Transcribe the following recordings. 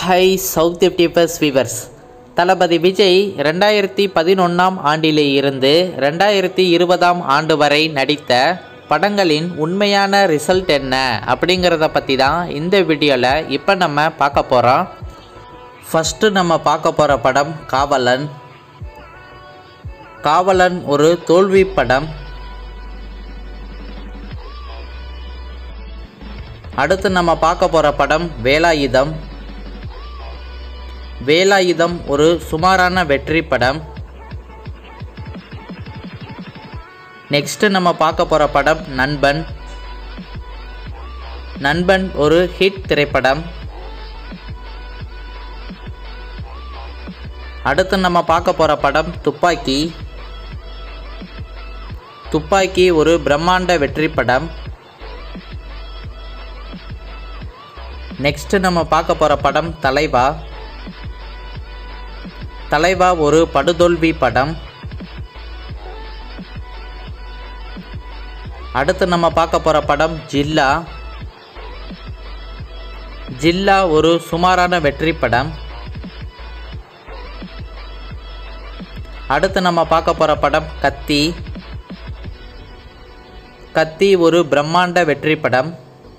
High south tips viewers. தளபதி விஜய் 2011ஆம் ஆண்டிலே இருந்து 2020ஆம் ஆண்டு வரை நடித்த படங்களின் உண்மையான ரிசல்ட் என்ன அப்படிங்கிறத பற்றி தான் இந்த வீடியோவில் இப்போ நம்ம பார்க்க போகிறோம். ஃபஸ்ட்டு நம்ம பார்க்க போகிற படம் காவலன். காவலன் ஒரு தோல்வி படம். அடுத்து நம்ம பார்க்க போகிற படம் வேலாயுதம். வேலாயுதம் ஒரு சுமாரான வெற்றி படம். நெக்ஸ்ட்டு நம்ம பார்க்க போகிற படம் நண்பன். நண்பன் ஒரு ஹிட் திரைப்படம். அடுத்து நம்ம பார்க்க போகிற படம் துப்பாக்கி. துப்பாக்கி ஒரு பிரம்மாண்ட வெற்றி படம். நெக்ஸ்ட்டு நம்ம பார்க்க போகிற படம் தலைவா. தலைவா ஒரு படுதோல்வி படம். அடுத்து நம்ம பார்க்க போகிற படம் ஜில்லா. ஜில்லா ஒரு சுமாரான வெற்றி படம். அடுத்து நம்ம பார்க்க போகிற படம் கத்தி. கத்தி ஒரு பிரம்மாண்ட வெற்றி படம்.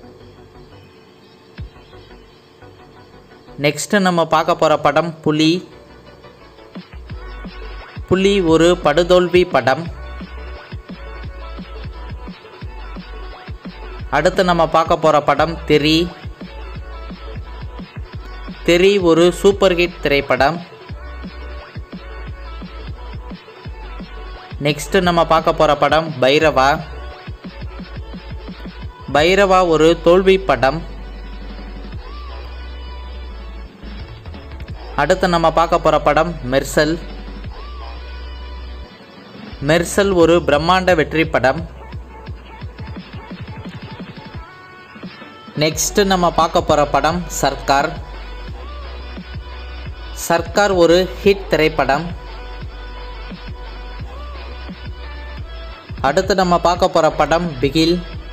நெக்ஸ்ட்டு நம்ம பார்க்க போகிற படம் புலி. புலி ஒரு படுதோல்வி படம். அடுத்து நம்ம பார்க்க போகிற படம் தெறி. தெறி ஒரு சூப்பர் ஹிட் திரைப்படம். நெக்ஸ்ட்டு நம்ம பார்க்க போகிற படம் பைரவா. பைரவா ஒரு தோல்வி படம். அடுத்து நம்ம பார்க்க போகிற படம் மெர்சல். மெர்சல் ஒரு பிரம்மாண்ட வெற்றி படம். நெக்ஸ்ட் நம்ம பார்க்க போகிற படம் சர்க்கார். சர்க்கார் ஒரு ஹிட் திரைப்படம். அடுத்து நம்ம பார்க்க போகிற படம் பிகில்.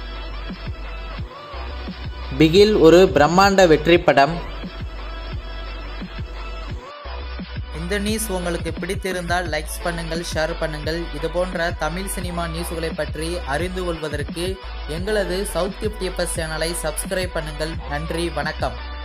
பிகில் ஒரு பிரம்மாண்ட வெற்றி படம். இந்த நியூஸ் உங்களுக்கு பிடித்திருந்தால் லைக்ஸ் பண்ணுங்கள், ஷேர் பண்ணுங்கள். இது போன்ற தமிழ் சினிமா நியூஸ்களை பற்றி அறிந்து கொள்வதற்கு எங்களது சவுத் டிப்ஸ் சேனலை சப்ஸ்கிரைப் பண்ணுங்கள். நன்றி, வணக்கம்.